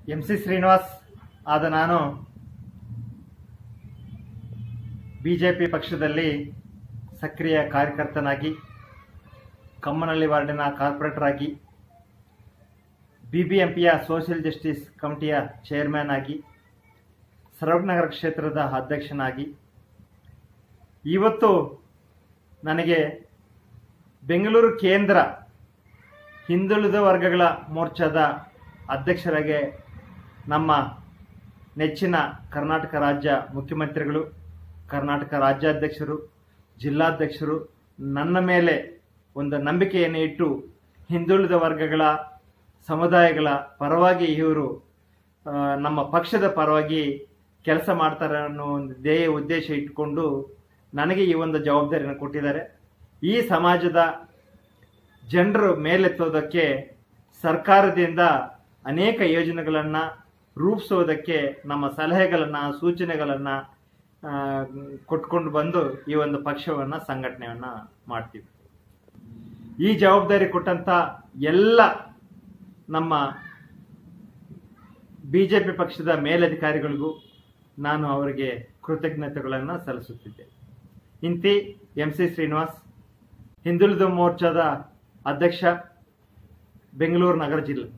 MC Srinivas ಆದ ನಾನು BJP ಪಕ್ಷದಲ್ಲಿ ಸಕ್ರಿಯ ಕಾರ್ಯಕರ್ತನಾಗಿ, ಕಮ್ಮನಹಳ್ಳಿ ವಾರ್ಡಿನ ಕಾರ್ಪೊರೇಟರ್ ಆಗಿ, ಬಿಬಿಎಂಪಿಯ ಸೋಷಿಯಲ್ ಜಸ್ಟಿಸ್ ಕಮಿಟಿಯ ಚೇರ್ಮನ್ ಆಗಿ, ಸರವಣನಗರ ಕ್ಷೇತ್ರದ ಅಧ್ಯಕ್ಷನಾಗಿ, ಇವತ್ತು ನನಗೆ ಬೆಂಗಳೂರು ಕೇಂದ್ರ ಹಿಂದುಳಿದ ವರ್ಗಗಳ ಮೋರ್ಚಾದ ಅಧ್ಯಕ್ಷರಾಗಿ ನಮ್ಮ ನೆಚ್ಚಿನ ಕರ್ನಾಟಕ ರಾಜ್ಯ ಮುಖ್ಯಮಂತ್ರಿಗಳು, ಕರ್ನಾಟಕ ರಾಜ್ಯಾಧ್ಯಕ್ಷರು, ಜಿಲ್ಲಾಧ್ಯಕ್ಷರು ನನ್ನ ಮೇಲೆ ಒಂದು ನಂಬಿಕೆಯನ್ನು ಇಟ್ಟು ಹಿಂದುಳಿದ ವರ್ಗಗಳ ಸಮುದಾಯಗಳ ಪರವಾಗಿ ಇವರು ನಮ್ಮ ಪಕ್ಷದ ಪರವಾಗಿ ಕೆಲಸ ಮಾಡ್ತಾರೆ ಅನ್ನೋ ಒಂದು ಉದ್ದೇಶ ಇಟ್ಟುಕೊಂಡು ನನಗೆ ಈ ಒಂದು ಜವಾಬ್ದಾರಿಯನ್ನು ಕೊಟ್ಟಿದ್ದಾರೆ. ಈ ಸಮಾಜದ ಜನರು ಮೇಲೆತ್ತೋದಕ್ಕೆ ಸರ್ಕಾರದಿಂದ ಅನೇಕ ಯೋಜನೆಗಳನ್ನು ರೂಪಿಸೋದಕ್ಕೆ ನಮ್ಮ ಸಲಹೆಗಳನ್ನು, ಸೂಚನೆಗಳನ್ನು ಕೊಟ್ಕೊಂಡು ಬಂದು ಈ ಒಂದು ಪಕ್ಷವನ್ನು ಸಂಘಟನೆಯನ್ನು ಮಾಡ್ತೀವಿ. ಈ ಜವಾಬ್ದಾರಿ ಕೊಟ್ಟಂತ ಎಲ್ಲ ನಮ್ಮ ಬಿಜೆಪಿ ಪಕ್ಷದ ಮೇಲಧಿಕಾರಿಗಳಿಗೂ ನಾನು ಅವರಿಗೆ ಕೃತಜ್ಞತೆಗಳನ್ನು ಸಲ್ಲಿಸುತ್ತಿದ್ದೆ. ಇಂತಿ MC ಶ್ರೀನಿವಾಸ್, ಹಿಂದುಳಿದ ಮೋರ್ಚಾದ ಅಧ್ಯಕ್ಷ, ಬೆಂಗಳೂರು ನಗರ ಜಿಲ್ಲೆ.